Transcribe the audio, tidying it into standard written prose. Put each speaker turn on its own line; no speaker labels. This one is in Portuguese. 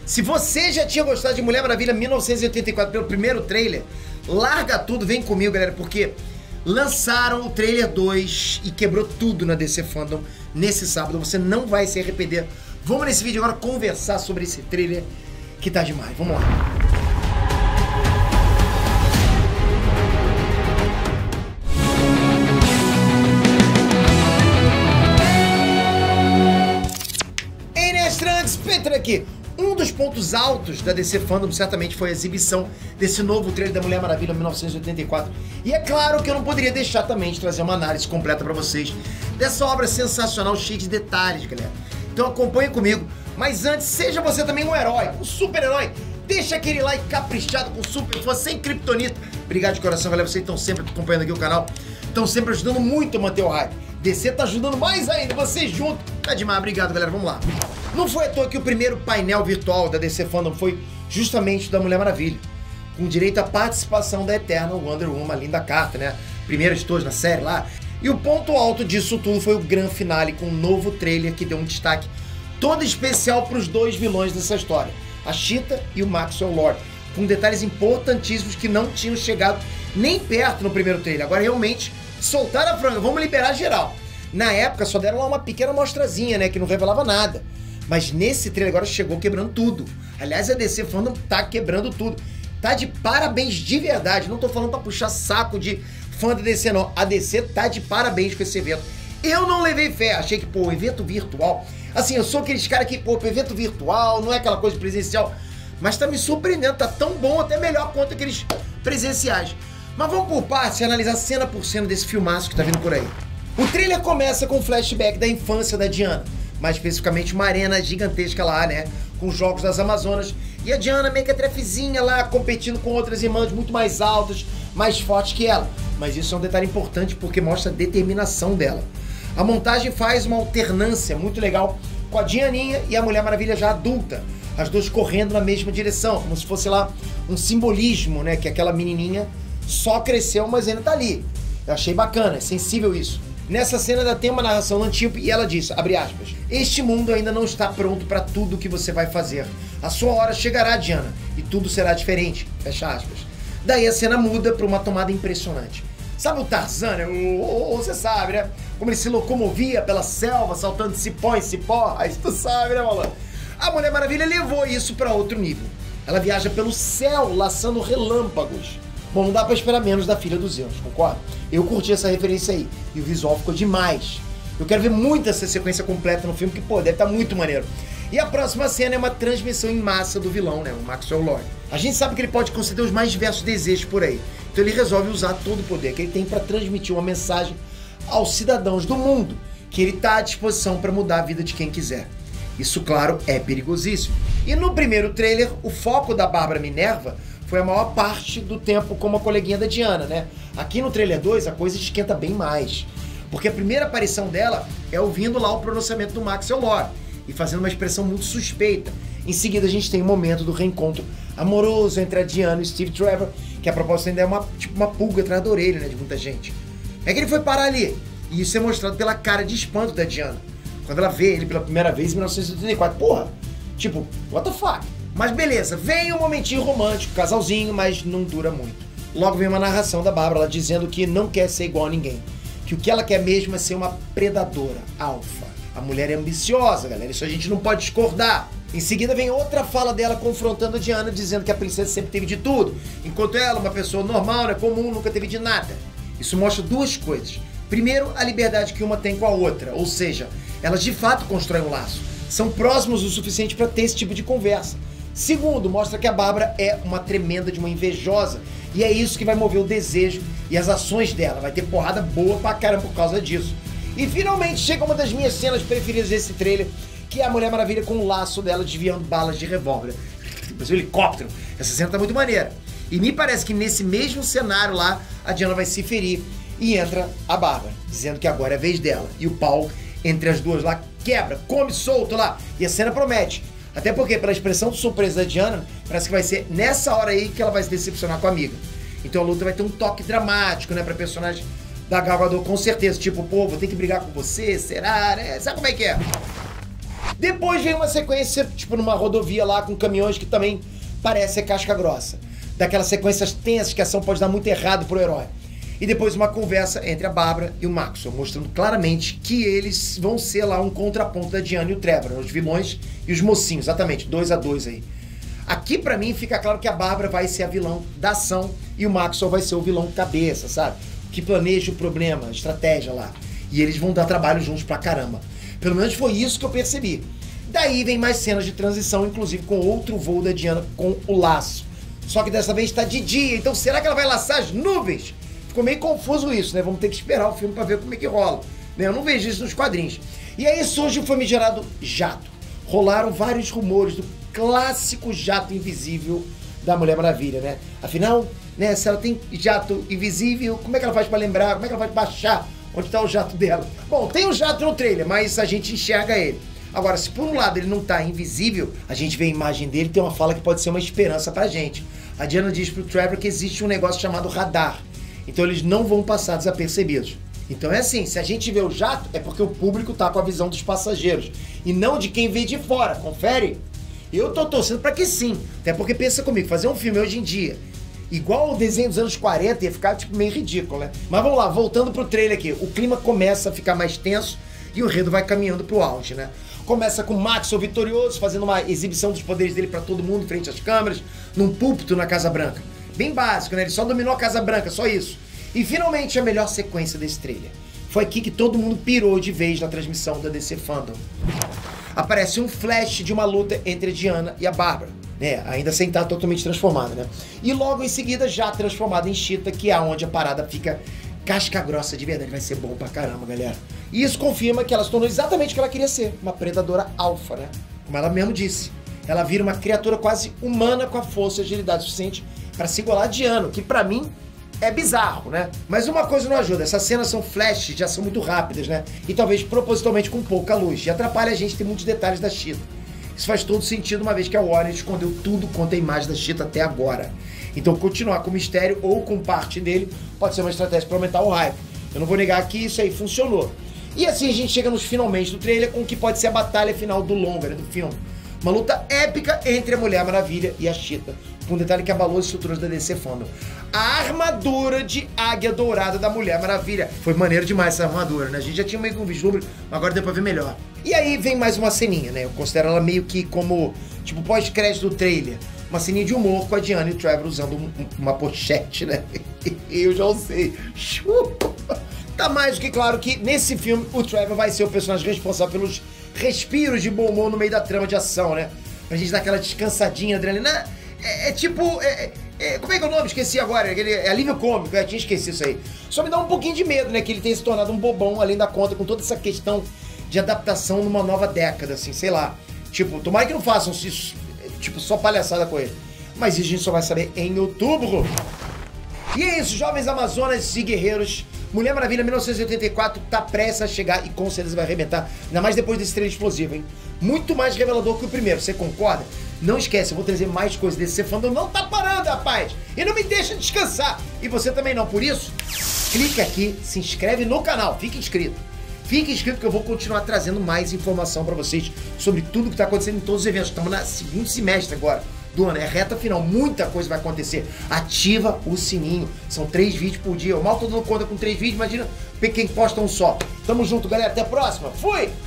Se você já tinha gostado de Mulher Maravilha 1984 pelo primeiro trailer, larga tudo, vem comigo, galera, porque lançaram o trailer 2 e quebrou tudo na DC Fandom nesse sábado. Você não vai se arrepender. Vamos nesse vídeo agora conversar sobre esse trailer que tá demais. Vamos lá. Peter aqui. Um dos pontos altos da DC Fandom certamente foi a exibição desse novo trailer da Mulher Maravilha 1984. E é claro que eu não poderia deixar também de trazer uma análise completa pra vocês dessa obra sensacional, cheia de detalhes, galera. Então acompanhe comigo. Mas antes, seja você também um herói, um super-herói. Deixa aquele like caprichado com super força, sem kryptonita. Obrigado de coração, galera. Vocês estão sempre acompanhando aqui o canal. Estão sempre ajudando muito a manter o hype. DC tá ajudando mais ainda, vocês juntos. Tá demais, obrigado, galera. Vamos lá. Não foi à toa que o primeiro painel virtual da DC Fandom foi justamente da Mulher Maravilha, com direito à participação da eterna Wonder Woman, a Linda Carter, né? Primeira de todos na série lá. E o ponto alto disso tudo foi o grande finale, com um novo trailer que deu um destaque todo especial para os dois vilões dessa história, a Cheetah e o Maxwell Lord, com detalhes importantíssimos que não tinham chegado nem perto no primeiro trailer. Agora realmente soltaram a franga, vamos liberar geral. Na época só deram lá uma pequena mostrazinha, né, que não revelava nada. Mas nesse trailer agora chegou quebrando tudo. Aliás, a DC Fandom tá quebrando tudo. Tá de parabéns de verdade. Não tô falando pra puxar saco de fã da DC, não. A DC tá de parabéns com esse evento. Eu não levei fé. Achei que, pô, evento virtual... Assim, eu sou aqueles caras que, pô, evento virtual não é aquela coisa presencial. Mas tá me surpreendendo. Tá tão bom, até melhor quanto aqueles presenciais. Mas vamos por partes e analisar cena por cena desse filmaço que tá vindo por aí. O trailer começa com um flashback da infância da Diana. Mais especificamente uma arena gigantesca lá, né, com os Jogos das Amazonas, e a Diana meio que a trefezinha lá, competindo com outras irmãs muito mais altas, mais fortes que ela. Mas isso é um detalhe importante porque mostra a determinação dela. A montagem faz uma alternância muito legal com a Dianinha e a Mulher Maravilha já adulta, as duas correndo na mesma direção, como se fosse lá um simbolismo, né, que aquela menininha só cresceu, mas ainda tá ali. Eu achei bacana, é sensível isso. Nessa cena ainda tem uma narração do Antip e ela diz, abre aspas, este mundo ainda não está pronto para tudo o que você vai fazer. A sua hora chegará, Diana, e tudo será diferente, fecha aspas. Daí a cena muda para uma tomada impressionante. Sabe o Tarzan, né? Você sabe, né? Como ele se locomovia pela selva, saltando de cipó em cipó, aí tu sabe, né, malandro? A Mulher Maravilha levou isso para outro nível. Ela viaja pelo céu, laçando relâmpagos. Bom, não dá pra esperar menos da Filha dos Zeus, concorda? Eu curti essa referência aí, e o visual ficou demais. Eu quero ver muito essa sequência completa no filme, que, pô, deve estar muito maneiro. E a próxima cena é uma transmissão em massa do vilão, né, o Maxwell Lord. A gente sabe que ele pode conceder os mais diversos desejos por aí, então ele resolve usar todo o poder que ele tem para transmitir uma mensagem aos cidadãos do mundo, que ele tá à disposição para mudar a vida de quem quiser. Isso, claro, é perigosíssimo. E no primeiro trailer, o foco da Bárbara Minerva foi a maior parte do tempo como a coleguinha da Diana, né? Aqui no trailer 2 a coisa esquenta bem mais, porque a primeira aparição dela é ouvindo lá o pronunciamento do Maxwell Lord e fazendo uma expressão muito suspeita. Em seguida a gente tem o momento do reencontro amoroso entre a Diana e Steve Trevor, que a propósito ainda é uma pulga atrás da orelha, né, de muita gente. É que ele foi parar ali, e isso é mostrado pela cara de espanto da Diana, quando ela vê ele pela primeira vez em 1984. Porra, tipo, what the fuck? Mas beleza, vem um momentinho romântico, casalzinho, mas não dura muito. Logo vem uma narração da Bárbara, ela dizendo que não quer ser igual a ninguém. Que o que ela quer mesmo é ser uma predadora, alfa. A mulher é ambiciosa, galera, isso a gente não pode discordar. Em seguida vem outra fala dela confrontando a Diana, dizendo que a princesa sempre teve de tudo, enquanto ela, uma pessoa normal, né, comum, nunca teve de nada. Isso mostra duas coisas. Primeiro, a liberdade que uma tem com a outra, ou seja, elas de fato constroem um laço. São próximos o suficiente para ter esse tipo de conversa. Segundo, mostra que a Bárbara é uma tremenda de uma invejosa, e é isso que vai mover o desejo e as ações dela. Vai ter porrada boa pra caramba por causa disso. E finalmente chega uma das minhas cenas preferidas desse trailer, que é a Mulher Maravilha com o laço dela desviando balas de revólver. Depois o helicóptero. Essa cena tá muito maneira. E me parece que nesse mesmo cenário lá, a Diana vai se ferir e entra a Bárbara, dizendo que agora é a vez dela. E o pau entre as duas lá quebra, come solto lá. E a cena promete. Até porque, pela expressão de surpresa da Diana, parece que vai ser nessa hora aí que ela vai se decepcionar com a amiga. Então a luta vai ter um toque dramático, né, pra personagem da Gal Gadot, com certeza. Tipo, pô, vou ter que brigar com você, será, né? Sabe como é que é? Depois vem uma sequência, tipo numa rodovia lá com caminhões que também parece ser casca grossa. Daquelas sequências tensas que a ação pode dar muito errado pro herói. E depois uma conversa entre a Bárbara e o Maxwell, mostrando claramente que eles vão ser lá um contraponto da Diana e o Trevor, né? Os vilões e os mocinhos, exatamente, 2 a 2 aí. Aqui pra mim fica claro que a Bárbara vai ser a vilão da ação e o Maxwell vai ser o vilão cabeça, sabe? Que planeja o problema, a estratégia lá. E eles vão dar trabalho juntos pra caramba. Pelo menos foi isso que eu percebi. Daí vem mais cenas de transição, inclusive com outro voo da Diana com o laço. Só que dessa vez tá de dia, então será que ela vai laçar as nuvens? Ficou meio confuso isso, né? Vamos ter que esperar o filme pra ver como é que rola. Eu não vejo isso nos quadrinhos. E aí surge o famigerado jato. Rolaram vários rumores do clássico jato invisível da Mulher Maravilha, né? Afinal, né, se ela tem jato invisível, como é que ela faz pra lembrar? Como é que ela faz pra achar onde tá o jato dela? Bom, tem um jato no trailer, mas a gente enxerga ele. Agora, se por um lado ele não tá invisível, a gente vê a imagem dele, tem uma fala que pode ser uma esperança pra gente. A Diana diz pro Trevor que existe um negócio chamado radar. Então eles não vão passar desapercebidos. Então é assim, se a gente vê o jato, é porque o público tá com a visão dos passageiros. E não de quem vê de fora, confere? Eu tô torcendo pra que sim. Até porque pensa comigo, fazer um filme hoje em dia, igual o desenho dos anos 40, ia ficar tipo meio ridículo, né? Mas vamos lá, voltando pro trailer aqui. O clima começa a ficar mais tenso e o enredo vai caminhando pro auge, né? Começa com o Maxwell vitorioso, fazendo uma exibição dos poderes dele pra todo mundo, em frente às câmeras, num púlpito na Casa Branca. Bem básico, né? Ele só dominou a Casa Branca, só isso. E finalmente a melhor sequência desse trailer. Foi aqui que todo mundo pirou de vez na transmissão da DC Fandom. Aparece um flash de uma luta entre a Diana e a Bárbara, né? Ainda sem estar totalmente transformada, né? E logo em seguida já transformada em Cheetah, que é onde a parada fica casca grossa de verdade. Vai ser bom pra caramba, galera. E isso confirma que ela se tornou exatamente o que ela queria ser, uma predadora alfa, né? Como ela mesmo disse. Ela vira uma criatura quase humana com a força e agilidade suficiente para se igualar a Diana, que pra mim é bizarro, né? Mas uma coisa não ajuda, essas cenas são flashes, já são muito rápidas, né? E talvez propositalmente com pouca luz. E atrapalha a gente ter muitos detalhes da Cheetah. Isso faz todo sentido, uma vez que a Warner escondeu tudo quanto a imagem da Cheetah até agora. Então continuar com o mistério ou com parte dele pode ser uma estratégia para aumentar o hype. Eu não vou negar que isso aí funcionou. E assim a gente chega nos finalmente do trailer com o que pode ser a batalha final do longa, né, do filme. Uma luta épica entre a Mulher Maravilha e a Cheetah, com um detalhe que abalou as estruturas da DC Fandom. A armadura de águia dourada da Mulher Maravilha. Foi maneiro demais essa armadura, né? A gente já tinha meio que um vislumbre, mas agora deu pra ver melhor. E aí vem mais uma ceninha, né? Eu considero ela meio que como, tipo, pós-crédito do trailer. Uma ceninha de humor com a Diana e o Trevor usando uma pochete, né? Eu já usei. Tá mais do que claro que nesse filme o Trevor vai ser o personagem responsável pelos respiros de bom humor no meio da trama de ação, né? Pra gente dar aquela descansadinha, adrenalina. Como é que é o nome? Esqueci agora. É alívio cômico, eu tinha esquecido isso aí. Só me dá um pouquinho de medo, né? Que ele tenha se tornado um bobão, além da conta, com toda essa questão de adaptação numa nova década, assim, sei lá. Tipo, tomara que não façam isso, tipo, só palhaçada com ele. Mas isso a gente só vai saber em outubro. E é isso, jovens amazonas e guerreiros. Mulher Maravilha 1984 tá prestes a chegar e com certeza vai arrebentar. Ainda mais depois desse trailer explosivo, hein? Muito mais revelador que o primeiro, você concorda? Não esquece, eu vou trazer mais coisas desse fandom. Não tá parando, rapaz! E não me deixa descansar! E você também não, por isso, clica aqui, se inscreve no canal, fique inscrito. Fique inscrito que eu vou continuar trazendo mais informação pra vocês sobre tudo que tá acontecendo em todos os eventos. Estamos no segundo semestre agora do ano, é reta final, muita coisa vai acontecer. Ativa o sininho, são 3 vídeos por dia. Eu mal tô dando conta com 3 vídeos, imagina quem posta um só. Tamo junto, galera, até a próxima, fui!